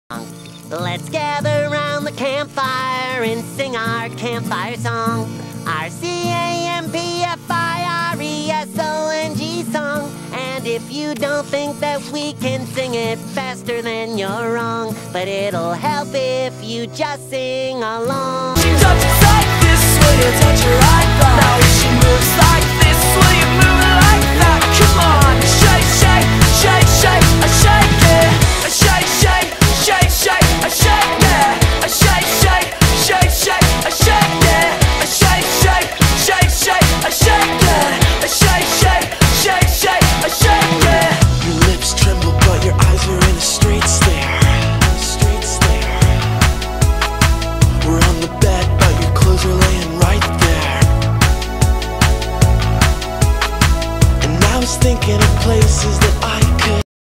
Let's gather around the campfire and sing our campfire song. Our CAMPFIRESONG song. And if you don't think that we can sing it faster, then you're wrong. But it'll help if you just sing along. Touch like this, will you touch your iPhone? Now